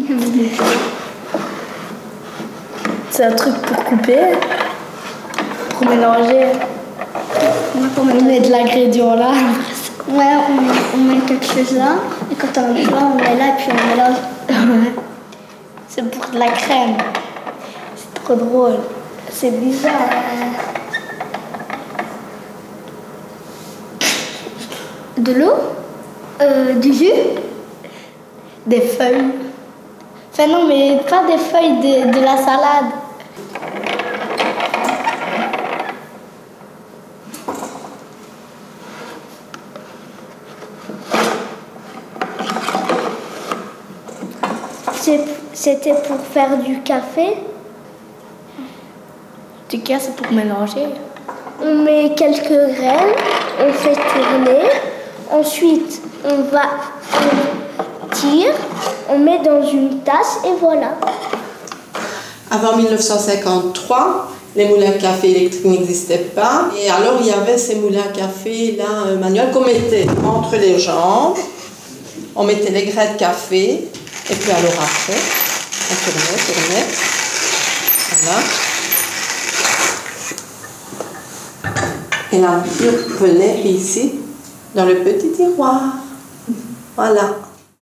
C'est un truc pour couper, pour mélanger. On met de l'ingrédient là. Ouais, on met quelque chose là, et quand on met là, on met là, et puis on mélange. C'est pour de la crème. C'est trop drôle. C'est bizarre. De l'eau, du jus, des feuilles. Enfin non, mais pas des feuilles de la salade. c'était pour faire du café. Du cas, c'est pour mélanger. On met quelques graines, on fait tourner. Ensuite, on tire, on met dans une tasse et voilà. Avant 1953, les moulins à café électriques n'existaient pas. Et alors, il y avait ces moulins à café là, manuels qu'on mettait entre les jambes. On mettait les grains de café. Et puis alors après, on tournait. Voilà. Et la piqûre venait ici, dans le petit tiroir. Voilà.